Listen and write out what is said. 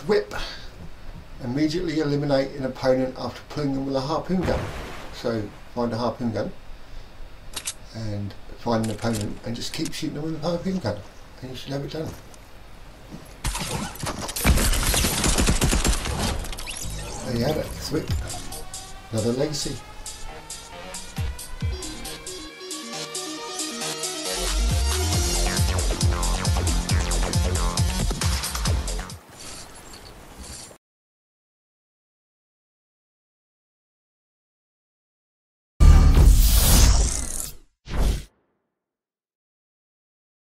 THWIP. Immediately eliminate an opponent after pulling them with a harpoon gun. So find a harpoon gun and find an opponent and just keep shooting them with a harpoon gun and you should have it done. There you have it, THWIP. Another legacy.